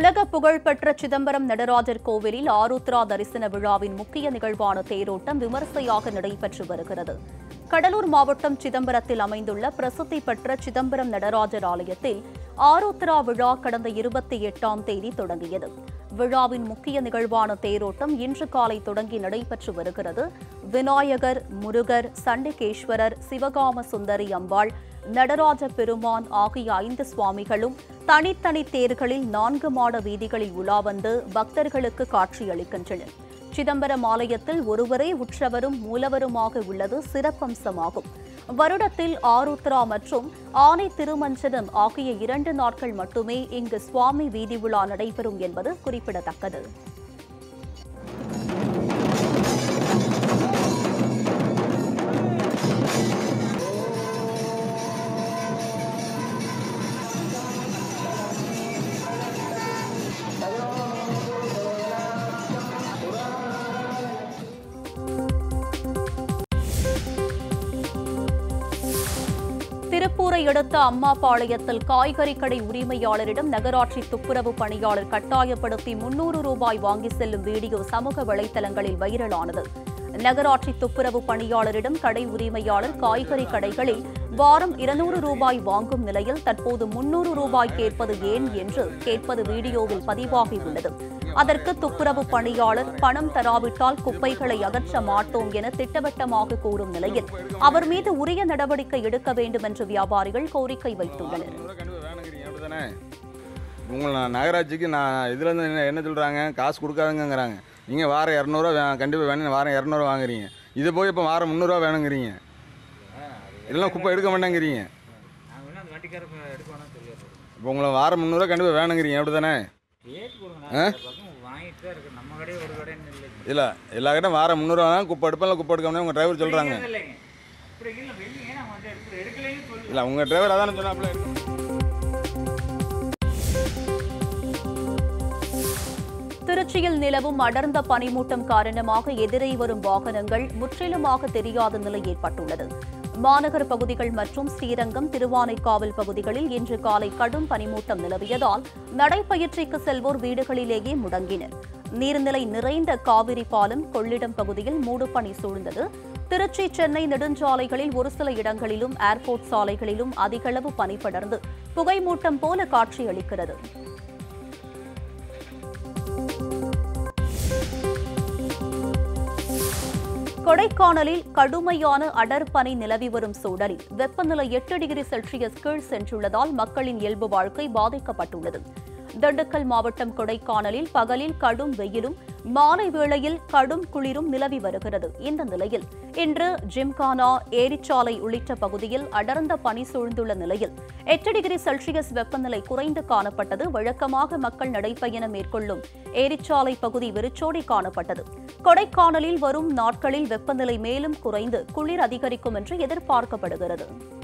உலக புகழ்பெற்ற சிதம்பரம் நடராஜர் கோவிலில் ஆருத்ரா தரிசன விழாவின் முக்கிய நிகழ்வான தேரோட்டம் விமரிசையாக நடைபெற்று வருகிறது. கடலூர் மாவட்டம் சிதம்பரத்தில் அமைந்துள்ள பிரசித்தி பெற்ற சிதம்பரம் நடராஜர் ஆலயத்தில் ஆருத்ரா விழா கடந்த 28ஆம் தேதி தொடங்கியது. விழாவின் முக்கிய நிகழ்வான தேரோட்டம் இன்று காலை தொடங்கி நடைபெற்று வருகிறது. விநாயகர், முருகர், சண்டிகேஸ்வரர், சிவகாம சுந்தரி அம்பாள், நடராஜ பெருமான் ஆகிய 5 சுவாமிகளும் தனித்தனி தேர்களில் 4 மாட வீதிகளில் உலா வந்து பக்தர்களுக்கு காட்சியளிக்கின்றனர். சிதம்பரம் ஆலயத்தில் ஒருவரே உற்சவரும் மூலவருமாக உள்ளது சிறப்பம்சமாகும். வருடத்தில் ஆருத்ரா மற்றும் ஆனை திருமஞ்சனம் ஆகிய 2 நாட்கள் மட்டுமே இங்கு சுவாமி வீதி உலா நடைபெறும் என்பது குறிப்பிடத்தக்கது. திருப்பூரை அடுத்த அம்மாபாளையத்தில் காய்கறி கடை உரிமையாளரிடம் நகராட்சி துப்புரவு பணியாளர் கட்டாயப்படுத்தி 300 ரூபாய் வாங்கி செல்லும் வீடியோ சமூக வலைதளங்களில் வைரலானது. நகராட்சி துப்புரவு பணியாளரிடம் கடை உரிமையாளர் காய்கறி கடைகளில் வாரம் 200 ரூபாய் வாங்கும் நிலையில் தற்போது 300 ரூபாய் கேட்பது ஏன் என்று கேட்பது வீடியோவில் பதிவாகியுள்ளது. அதற்கு துப்புரவு பணியாளர் பணம் தராவிட்டால் குப்பைகளை அகற்ற மாட்டோம் என திட்டவட்டமாக கூறும் நிலையில் அவர் மீது உரிய நடவடிக்கை எடுக்க வேண்டும் என்று வியாபாரிகள் கோரிக்கை வைத்துள்ளனர். நகராட்சிக்கு இதுல இருந்து என்ன சொல்றாங்க, காசு கொடுக்காதுங்கிறாங்க. நீங்க வாரம் 200 ரூபா கண்டிப்பா வேணும், வாரம் 200 வாங்குறீங்க. இது போய் இப்போ வாரம் 300 ரூபா வேணுங்கிறீங்க, இதெல்லாம் குப்பை எடுக்க மாட்டேங்கிறீங்க. இப்போ உங்களை வாரம் 300 ரூபா கண்டிப்பாக வேணுங்கிறீங்க, அப்படி தானே? இல்லை, எல்லா கிட்டும் வாரம் 300 ரூபா குப்பை எடுப்பேன், குப்பை எடுக்க உங்கள் டிரைவர் சொல்கிறாங்க. இல்லை, உங்கள் டிரைவர் அதானே சொன்னாப்புல. திருச்சியில் நிலவும் அடர்ந்த பனிமூட்டம் காரணமாக எதிரே வரும் வாகனங்கள் முற்றிலுமாக தெரியாத நிலை ஏற்பட்டுள்ளது. மாநகர பகுதிகள் மற்றும் ஸ்ரீரங்கம், திருவானைக்காவல் பகுதிகளில் இன்று காலை கடும் பனிமூட்டம் நிலவியதால் நடைபயிற்சிக்கு செல்வோர் வீடுகளிலேயே முடங்கினர். நீர்நிலை நிறைந்த காவிரி பாலம் கொள்ளிடம் பகுதியில் மூடுபனி சூழ்ந்தது. திருச்சி, சென்னை நெடுஞ்சாலைகளில் ஒரு சில இடங்களிலும் ஏர்போர்ட் சாலைகளிலும் அதிகளவு பனி படர்ந்து புகைமூட்டம் போல காட்சியளிக்கிறது. கொடைக்கானலில் கடுமையான அடர்பனி நிலவி வரும் சூழலில் வெப்பநிலை 8 டிகிரி செல்சியஸ் கீழ் சென்றுள்ளதால் மக்களின் இயல்பு வாழ்க்கை பாதிக்கப்பட்டுள்ளது. திண்டுக்கல் மாவட்டம் கொடைக்கானலில் பகலில் கடும் வெயிலும் மாலை வேளையில் கடும் குளிரும் நிலவி வருகிறது. இந்த நிலையில் இன்று ஜிம்கானா, ஏரிச்சாலை உள்ளிட்ட பகுதியில் அடர்ந்த பனி சூழ்ந்துள்ள நிலையில் 8 டிகிரி செல்சியஸ் வெப்பநிலை குறைந்து காணப்பட்டது. வழக்கமாக மக்கள் நடைபயணம் மேற்கொள்ளும் ஏரிச்சாலை பகுதி வெறிச்சோடி காணப்பட்டது. கொடைக்கானலில் வரும் நாட்களில் வெப்பநிலை மேலும் குறைந்து குளிர் அதிகரிக்கும் என்று எதிர்பார்க்கப்படுகிறது.